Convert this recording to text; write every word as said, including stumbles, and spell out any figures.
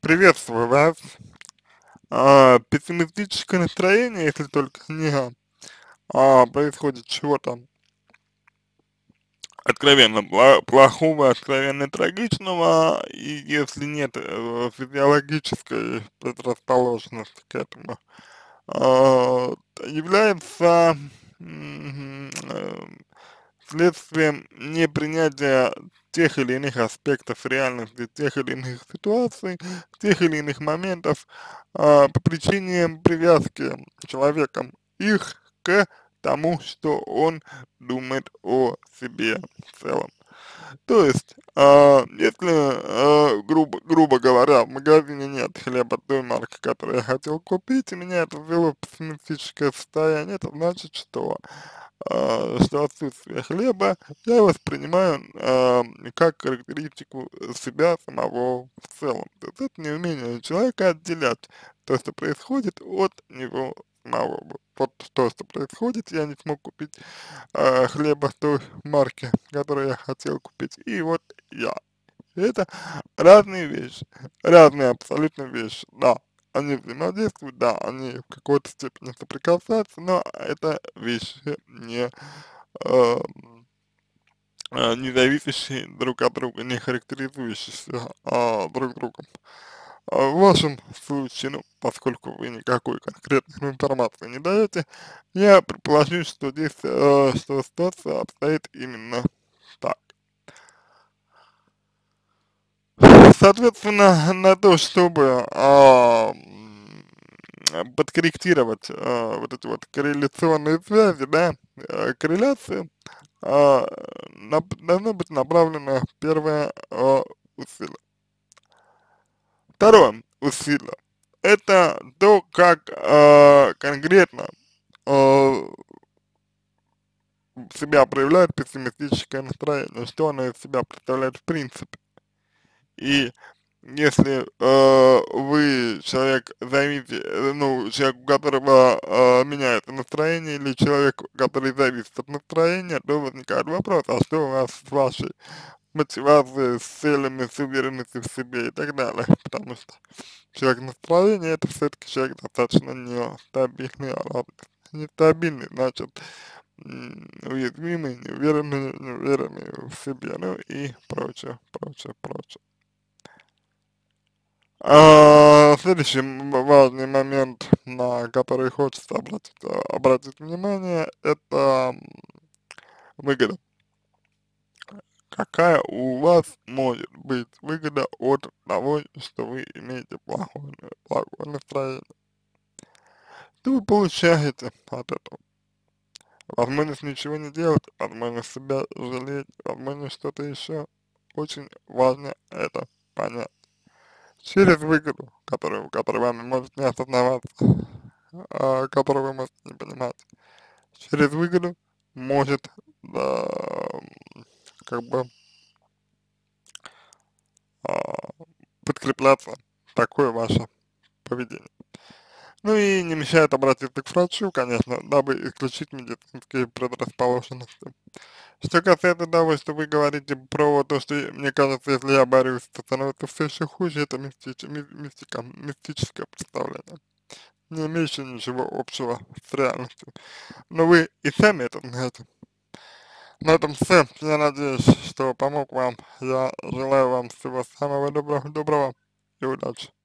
Приветствую вас. А, пессимистическое настроение, если только не а, происходит чего-то откровенно пла- плохого, откровенно трагичного, и если нет э, физиологической предрасположенности к этому, а, является м, э, следствием непринятия тех или иных аспектов реальности, тех или иных ситуаций, тех или иных моментов а, по причине привязки человеком их к тому, что он думает о себе в целом. То есть, а, если, а, грубо, грубо говоря, в магазине нет хлеба той марки, которую я хотел купить, и меня это ввело в пессимистическое состояние, это значит, что а, что отсутствие хлеба я воспринимаю а, как характеристику себя самого в целом. То есть это неумение человека отделять то, что происходит, от него самого. Вот то, что происходит, я не смог купить а, хлеба той марки, которую я хотел купить, и вот я. Это разные вещи, разные абсолютно вещи, да. Они взаимодействуют, да, они в какой-то степени соприкасаются, но это вещи не, э, э, не зависящие друг от друга, не характеризующиеся а, друг другом. А в вашем случае, ну, поскольку вы никакой конкретной информации не даете, я предположу, что здесь, э, что ситуация обстоит именно так. Соответственно, на то, чтобы а, м, подкорректировать а, вот эти вот корреляционные связи, да, э, корреляции, а, нап- должно быть направлено первое а, усилие. Второе усилие — это то, как а, конкретно а, себя проявляет пессимистическое настроение, что оно из себя представляет в принципе. И если э, вы человек, зависит, э, ну, человек, у которого э, меняется настроение, или человек, который зависит от настроения, то возникает вопрос, а что у вас с вашей мотивацией, с целями, с уверенностью в себе и так далее. Потому что человек настроения — это все-таки человек достаточно нестабильный, а раз нестабильный, значит, м, уязвимый, неуверенный, неуверенный в себе, ну и прочее, прочее, прочее. А, следующий м- важный момент, на который хочется обратить, а, обратить внимание, это м, выгода. Какая у вас может быть выгода от того, что вы имеете плохое, на- плохое настроение? Что вы получаете от этого? Возможность ничего не делать, возможность себя жалеть, возможность что-то еще. Очень важно это понять. Через выгоду, которую, которая вами может не осознаваться, а, которую вы можете не понимать. Через выгоду может, да, м, как бы, а, подкрепляться такое ваше поведение. Ну и не мешает обратиться к врачу, конечно, дабы исключить медицинские предрасположенности. Что касается того, что вы говорите про то, что э, мне кажется, если я борюсь, то становится все еще хуже, это мистич, ми- мистика, мистическое представление, не имеющее ничего общего с реальностью. Но вы и сами это знаете. На этом все. Я надеюсь, что помог вам. Я желаю вам всего самого доброго, доброго и удачи.